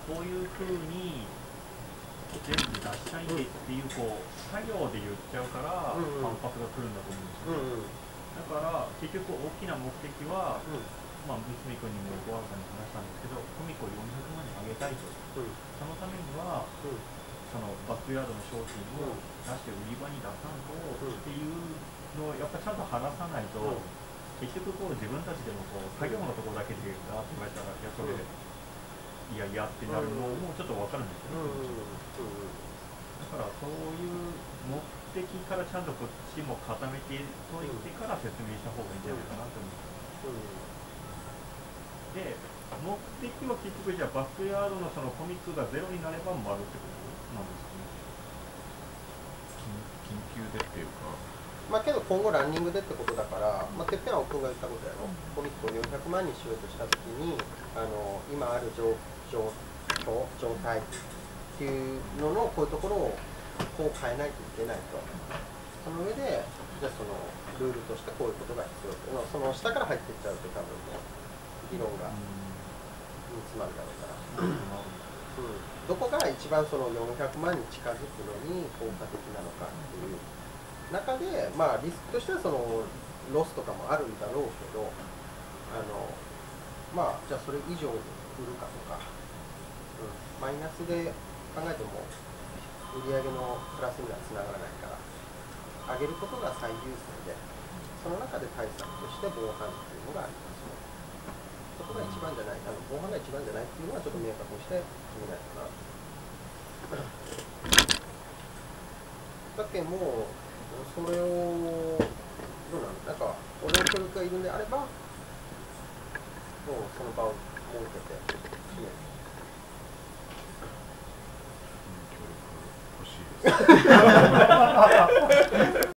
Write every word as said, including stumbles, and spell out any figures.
そういうふうに全部出したいんでっていうこう作業で言っちゃうから反発が来るんだと思うんですよ、うんうん、だから結局大きな目的は、うん、まあ三角君にも小原さんに話したんですけど、コミコをよんひゃくまんに上げたいと、うん、そのためには、うん、そのバックヤードの商品を出して売り場に出さんと、うん、っていうのをやっぱちゃんと話さないと、うん、結局こう自分たちでもこう作業のところだけでガーッて言われたらやっぱり、うんいやいやってなるのもちょっと分かるんですよね、うんうん、だからそういう目的からちゃんとこっちも固めておいてから説明した方がいいんじゃないかなと思います、うん、で目的は結局じゃあバックヤードのそのコミックがゼロになれば丸ってことなんですかね。 緊急でっていうかまあけど今後ランニングでってことだから、まあ、てっぺんは奥君が言ったことやろ、コミックをよんひゃくまんにしようとしたときにあの今ある状状況状態っていうののこういうところをこう変えないといけないと、その上でじゃあそのルールとしてこういうことが必要っていうのをその下から入っていっちゃうと多分もう議論が煮詰まるだろうから、うん、どこが一番そのよんひゃくまんに近づくのに効果的なのかっていう中で、まあリスクとしてはそのロスとかもあるんだろうけど、あのまあじゃあそれ以上に売るかとか、うん、マイナスで考えても売上のプラスにはつながらないから上げることが最優先で、その中で対策として防犯っていうのがありますね。そこが一番じゃない、あの防犯が一番じゃないっていうのはちょっと明確にして決めないかな。だけもうそれをどうなの、なんか俺の協力がいるんであればもうその場を設けて決める。 協力欲しいです